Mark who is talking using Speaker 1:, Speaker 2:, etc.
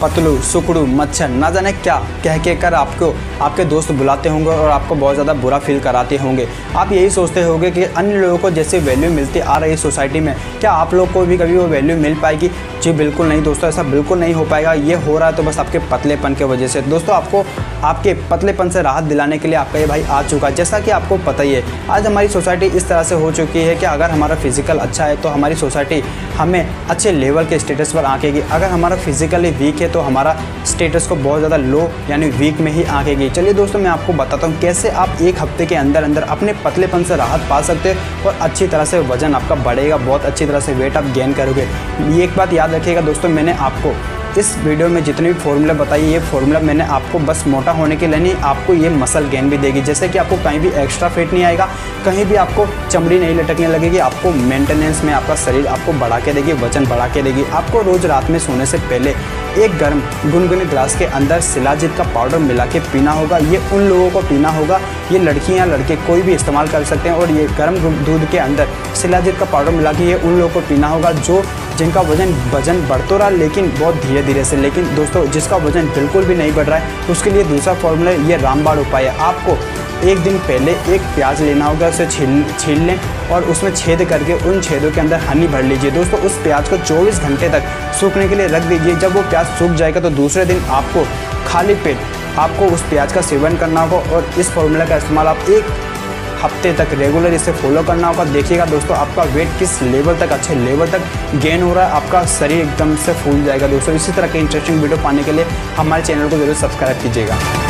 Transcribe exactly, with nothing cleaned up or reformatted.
Speaker 1: पतलू, सुकड़ू, मच्छर, ना जाने क्या कह के कर आपको आपके दोस्त बुलाते होंगे और आपको बहुत ज़्यादा बुरा फील कराते होंगे। आप यही सोचते होंगे कि अन्य लोगों को जैसे वैल्यू मिलती आ रही है सोसाइटी में, क्या आप लोग को भी कभी वो वैल्यू मिल पाएगी? जी बिल्कुल नहीं दोस्तों, ऐसा बिल्कुल नहीं हो पाएगा। ये हो रहा है तो बस आपके पतलेपन की वजह से। दोस्तों आपको आपके पतलेपन से राहत दिलाने के लिए आपका ये भाई आ चुका है। जैसा कि आपको पता ही है, आज हमारी सोसाइटी इस तरह से हो चुकी है कि अगर हमारा फिजिकल अच्छा है तो हमारी सोसाइटी हमें अच्छे लेवल के स्टेटस पर आंकेगी। अगर हमारा फिजिकली वीक है तो हमारा स्टेटस को बहुत ज़्यादा लो यानी वीक में ही आंकेगी। चलिए दोस्तों मैं आपको बताता हूँ कैसे आप एक हफ्ते के अंदर अंदर अपने पतलेपन से राहत पा सकते हैं और अच्छी तरह से वजन आपका बढ़ेगा, बहुत अच्छी तरह से वेट आप गेन करोगे। ये एक बात याद रखिएगा दोस्तों, मैंने आपको इस वीडियो में जितने भी फॉर्मूला बताइए, ये फॉर्मूला मैंने आपको बस मोटा होने के लिए नहीं, आपको ये मसल गेन भी देगी। जैसे कि आपको कहीं भी एक्स्ट्रा फेट नहीं आएगा, कहीं भी आपको चमड़ी नहीं लटकने लगेगी, आपको मेंटेनेंस में आपका शरीर आपको बढ़ा के देगी, वजन बढ़ा के देगी। आपको रोज़ रात में सोने से पहले एक गर्म गुनगुने ग्लास के अंदर शिलाजीत का पाउडर मिला के पीना होगा। ये उन लोगों को पीना होगा, ये लड़कियां लड़के कोई भी इस्तेमाल कर सकते हैं। और ये गर्म दूध के अंदर शिलाजीत का पाउडर मिला के ये उन लोगों को पीना होगा जो जिनका वजन वजन बढ़ तो रहा लेकिन बहुत धीरे धीरे से। लेकिन दोस्तों जिसका वजन बिल्कुल भी नहीं बढ़ रहा है उसके लिए दूसरा फॉर्मूला ये रामबाण उपाय है। आपको एक दिन पहले एक प्याज लेना होगा, उसे छील छील लें और उसमें छेद करके उन छेदों के अंदर हनी भर लीजिए। दोस्तों उस प्याज को चौबीस घंटे तक सूखने के लिए रख दीजिए। जब वो प्याज सूख जाएगा तो दूसरे दिन आपको खाली पेट आपको उस प्याज का सेवन करना होगा और इस फॉर्मूला का इस्तेमाल आप एक हफ्ते तक रेगुलर इसे फॉलो करना होगा। देखिएगा दोस्तों आपका वेट किस लेवल तक, अच्छे लेवल तक गेन हो रहा है, आपका शरीर एकदम से फूल जाएगा। दोस्तों इसी तरह के इंटरेस्टिंग वीडियो पाने के लिए हमारे चैनल को जरूर सब्सक्राइब कीजिएगा।